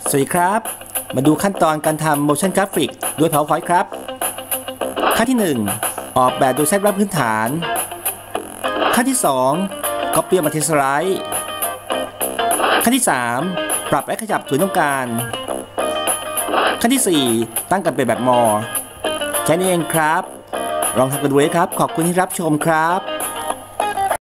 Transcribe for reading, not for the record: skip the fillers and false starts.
สวัสดีครับมาดูขั้นตอนการทำ motion graphic ด้วย PowerPoint ครับขั้นที่ 1 ออกแบบโดยใช้แบบพื้นฐานขั้นที่ 2 Copy มาที่สไลด์ขั้นที่ 3 ปรับและขยับส่วนต้องการขั้นที่ 4 ตั้งกันเป็นแบบมอแค่นี้เองครับลองทำกันดูเลยครับขอบคุณที่รับชมครับ